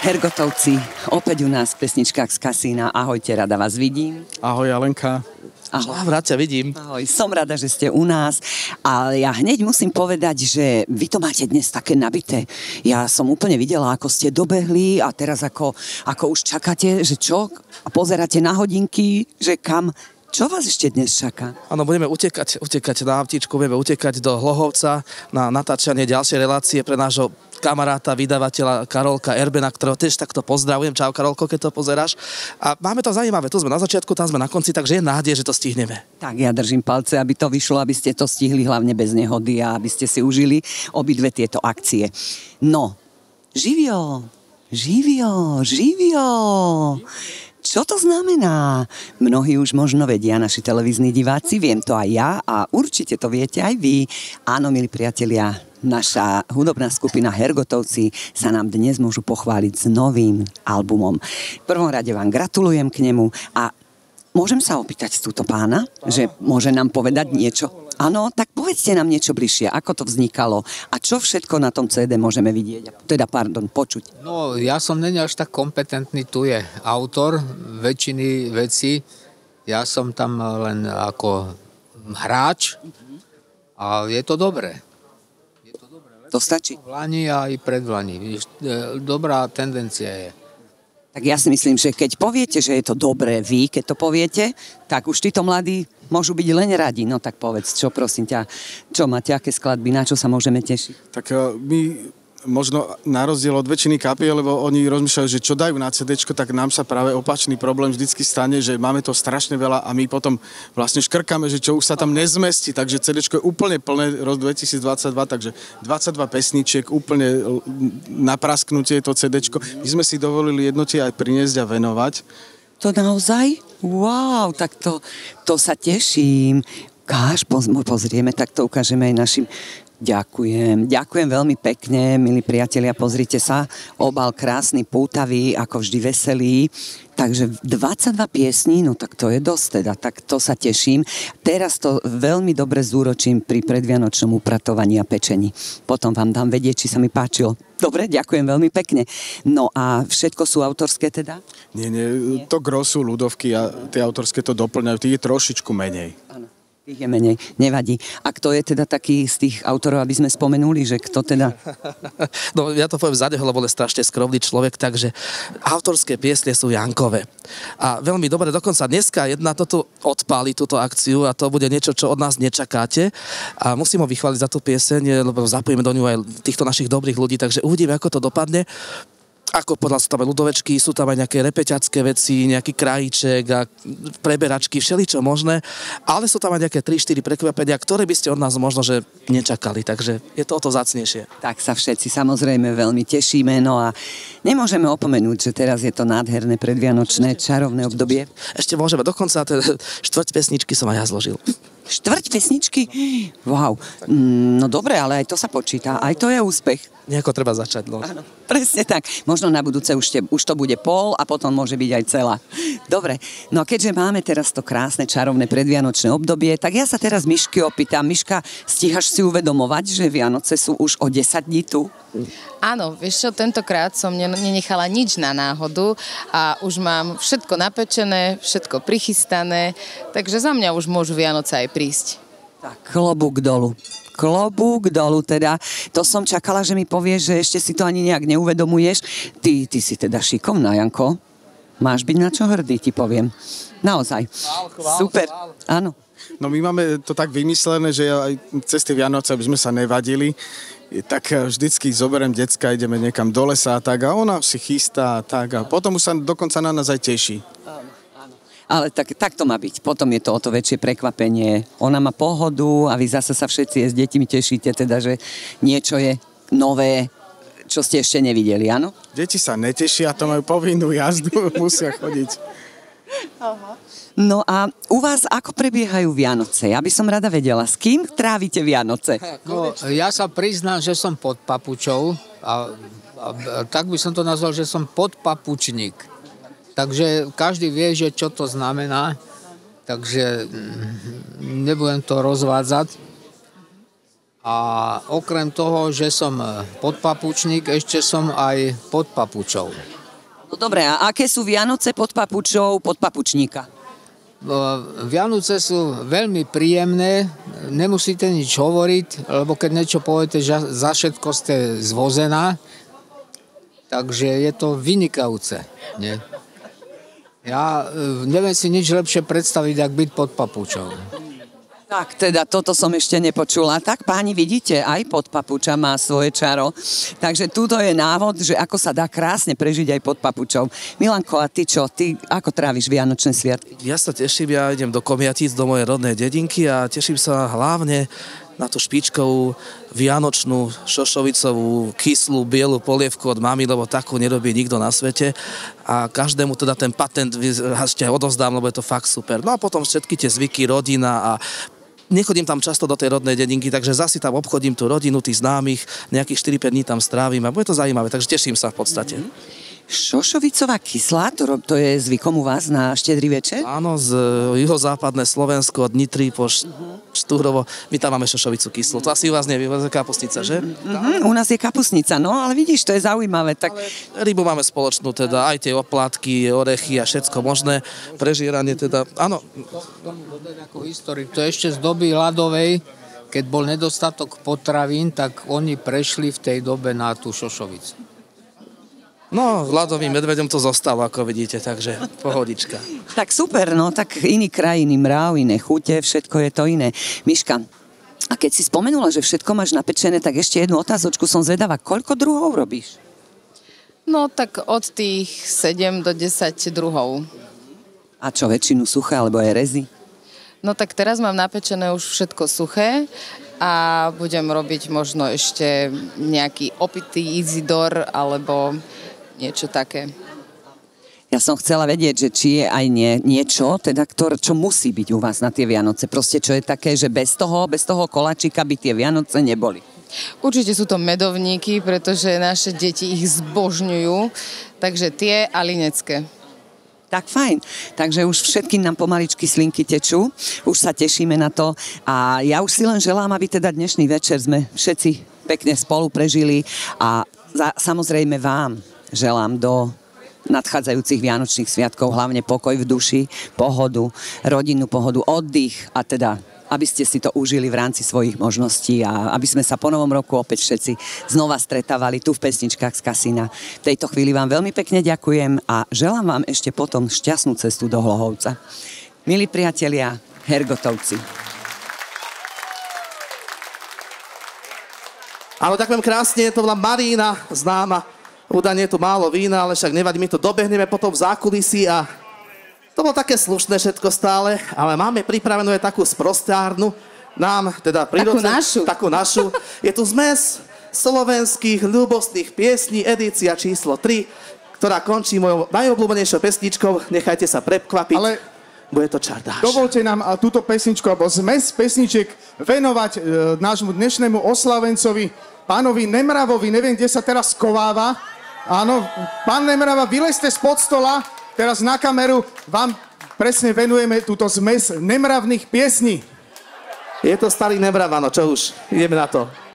Hergotovci, opäť u nás v pesničkách z kasína. Ahojte, rada vás vidím. Ahoj, Alenka. Ahoj. Rád ťa vidím. Ahoj, som rada, že ste u nás. Ale ja hneď musím povedať, že vy to máte dnes také nabité. Ja som úplne videla, ako ste dobehli a teraz ako už čakáte, že čo? A pozeráte na hodinky, že kam? Čo vás ešte dnes čaká? Áno, budeme utekať na autíčku, budeme utekať do Hlohovca na natáčanie ďalšej relácie pre nášho kamaráta, vydavateľa Karolka Erbena, ktorého tiež takto pozdravujem. Čau, Karolko, keď to pozeráš. A máme to zaujímavé, tu sme na začiatku, tam sme na konci, takže je nádej, že to stihneme. Tak ja držím palce, aby to vyšlo, aby ste to stihli hlavne bez nehody a aby ste si užili obidve tieto akcie. No, živio. Čo to znamená? Mnohí už možno vedia, naši televízni diváci, viem to aj ja a určite to viete aj vy. Áno, milí priatelia, naša hudobná skupina Hergotovci sa nám dnes môžu pochváliť s novým albumom. V prvom rade vám gratulujem k nemu a môžem sa opýtať túto pána, že môže nám povedať niečo? Áno, tak povedzte nám niečo bližšie, ako to vznikalo a čo všetko na tom CD môžeme vidieť, počuť. No, ja som není až tak kompetentný, tu je autor väčšiny vecí, ja som tam len ako hráč a je to dobré. To stačí? V lani a aj pred Vlani. Dobrá tendencia je. Tak ja si myslím, že keď poviete, že je to dobré vy, keď to poviete, tak už títo mladí môžu byť len radi. No tak povedz, čo prosím ťa, čo máte, aké skladby, na čo sa môžeme tešiť? Tak my možno na rozdiel od väčšiny kapiel, lebo oni rozmýšľajú, že čo dajú na CDčko, tak nám sa práve opačný problém vždycky stane, že máme to strašne veľa a my potom vlastne škrkáme, že čo už sa tam nezmestí, takže CDčko je úplne plné rok 2022, takže 22 pesničiek, úplne naprasknutie to CDčko. My sme si dovolili jednotie aj priniesť a venovať. To naozaj? Wow, tak to sa teším. Pozrieme, tak to ukážeme aj našim. Ďakujem veľmi pekne, milí priatelia, pozrite sa, obal krásny, pútavý, ako vždy veselý, takže 22 piesní, no tak to je dosť teda, tak to sa teším. Teraz to veľmi dobre zúročím pri predvianočnom upratovaní a pečení. Potom vám dám vedieť, či sa mi páčilo. Dobre, ďakujem veľmi pekne. No a všetko sú autorské teda? Nie, to gros sú ľudovky a tie autorské to doplňajú, tie je trošičku menej. Áno. Tých je menej, nevadí. A kto je teda taký z tých autorov, aby sme spomenuli, že kto teda... No ja to poviem za neho, lebo je strašne skromný človek, takže autorské piesne sú Jankové. A veľmi dobre, dokonca dneska jedna to tu odpáli túto akciu a to bude niečo, čo od nás nečakáte. A musím ho vychváliť za tú pieseň, lebo zapojíme do ňu aj týchto našich dobrých ľudí, takže uvidíme, ako to dopadne. Ako podľa sú tam aj ľudovečky, sú tam aj nejaké repeťacké veci, nejaký krajíček a preberačky, všeličo možné, ale sú tam aj nejaké 3-4 prekvapenia, ktoré by ste od nás možno, že nečakali, takže je to o to vzácnejšie. Tak sa všetci samozrejme veľmi tešíme, no a nemôžeme opomenúť, že teraz je to nádherné predvianočné čarovné obdobie. Ešte môžeme, dokonca štvrť pesničky som aj ja zložil. Štvrť pesničky? Wow. No dobre, ale aj to sa počíta. Aj to je úspech. Nejako treba začať, no. Áno, presne tak. Možno na budúce už to bude pol a potom môže byť aj celá. Dobre, no keďže máme teraz to krásne, čarovné predvianočné obdobie, tak ja sa teraz Mišky opýtam. Miška, stíhaš si uvedomovať, že Vianoce sú už o 10 dní tu? Áno, vieš čo, tentokrát som nenechala nič na náhodu a už mám všetko napečené, všetko prichystané, takže za mňa už môžu Vianoce aj prísť. Tak, klobúk dolu teda. To som čakala, že mi povieš, že ešte si to ani nejak neuvedomuješ. Ty si teda šikovná, Janko. Máš byť na čo hrdý, ti poviem. Naozaj. Super. Áno. No my máme to tak vymyslené, že aj cez tie Vianoce, aby sme sa nevadili, tak vždycky zoberiem decka, ideme niekam do lesa a tak a ona si chystá a tak a potom už sa dokonca na nás aj teší. Ale tak to má byť. Potom je to o to väčšie prekvapenie. Ona má pohodu a vy zase sa všetci s deťmi tešíte, teda, že niečo je nové, čo ste ešte nevideli, áno? Deti sa netešia, to majú povinnú jazdu, musia chodiť. Aha. No a u vás ako prebiehajú Vianoce? Ja by som rada vedela, s kým trávite Vianoce? No, ja sa priznám, že som pod papučou a tak by som to nazval, že som podpapučník. Takže každý vie, že čo to znamená, takže nebudem to rozvádzať. A okrem toho, že som podpapučník, ešte som aj pod papučou. No dobre, a aké sú Vianoce pod papučou, pod papučníka? Vianoce sú veľmi príjemné, nemusíte nič hovoriť, lebo keď niečo poviete, za všetko ste zvozená, takže je to vynikajúce. Nie? Ja neviem si nič lepšie predstaviť, ako byť pod papučou. Tak, teda toto som ešte nepočula. Tak páni, vidíte, aj pod papuča má svoje čaro. Takže túto je návod, že ako sa dá krásne prežiť aj pod papučou. Milanko, a ty čo? Ty ako tráviš Vianočné sviatky? Ja sa teším, ja idem do Komiatíc, do mojej rodnej dedinky a teším sa hlavne na tú špičkovú vianočnú šošovicovú kyslú bielu polievku od mami, lebo takú nerobí nikto na svete a každému teda ten patent ešte odovzdám, lebo je to fakt super. No a potom všetky tie zvyky, rodina a nechodím tam často do tej rodnej dedinky, takže zasi tam obchodím tú rodinu, tých známych, nejakých 4-5 dní tam strávim a bude to zaujímavé, takže teším sa v podstate. Šošovicová kyslá, to je zvykom u vás na Štedrý večer? Áno, z juhozápadné Slovensko, od Nitry po Štúhrovo. My tam máme šošovicu kyslú. To asi u vás nie, u vás je kapustnica, že? U nás je kapustnica, no ale vidíš, to je zaujímavé. Tak... Rybu máme spoločnú, teda aj tie oplátky, orechy a všetko možné. Prežieranie teda, áno. Ako historik, to ešte z doby ľadovej, keď bol nedostatok potravín, tak oni prešli v tej dobe na tú šošovicu. No, ľadovým medveďom to zostalo, ako vidíte, takže pohodička. Tak super, no, tak iný kraj, iný mrav, iné chute, všetko je to iné. Miška, a keď si spomenula, že všetko máš napečené, tak ešte jednu otázočku som zvedavá. Koľko druhov robíš? No tak od tých 7 do 10 druhov. A čo, väčšinu suché, alebo aj rezy? No tak teraz mám napečené už všetko suché a budem robiť možno ešte nejaký opitý Izidor alebo niečo také. Ja som chcela vedieť, že či je aj niečo, teda, čo musí byť u vás na tie Vianoce. Proste, čo je také, že bez toho koláčika by tie Vianoce neboli. Určite sú to medovníky, pretože naše deti ich zbožňujú, takže tie a linecké. Tak fajn. Takže už všetkým nám pomaličky slinky tečú. Už sa tešíme na to. A ja už si len želám, aby teda dnešný večer sme všetci pekne spolu prežili. A samozrejme vám želám do nadchádzajúcich vianočných sviatkov hlavne pokoj v duši, pohodu, rodinnú pohodu, oddych a teda aby ste si to užili v rámci svojich možností a aby sme sa po novom roku opäť všetci znova stretávali tu v Pesničkách z kasína. V tejto chvíli vám veľmi pekne ďakujem a želám vám ešte potom šťastnú cestu do Hlohovca. Milí priatelia, Hergotovci. Áno, ďakujem krásne, to bola Marína, známa. Údajne je tu málo vína, ale však nevadí, my to dobehneme potom v zákulisí a to bolo také slušné všetko stále, ale máme pripravenú aj takú sprostárnu, nám teda prirodzene, takú našu. Je tu zmes slovenských ľúbostných piesní, edícia číslo 3, ktorá končí mojou najobľúbenejšou pesničkou. Nechajte sa prekvapiť. Ale bude to Čardáš. Dovolte nám túto pesničku, alebo zmes pesniček venovať nášmu dnešnému oslavencovi, pánovi Nemravovi. Neviem, kde sa teraz skováva. Áno, pán Nemrava, vylezte spod stola. Teraz na kameru vám presne venujeme túto zmes nemravných piesní. Je to starý Nemrav, áno, čo už? Ideme na to.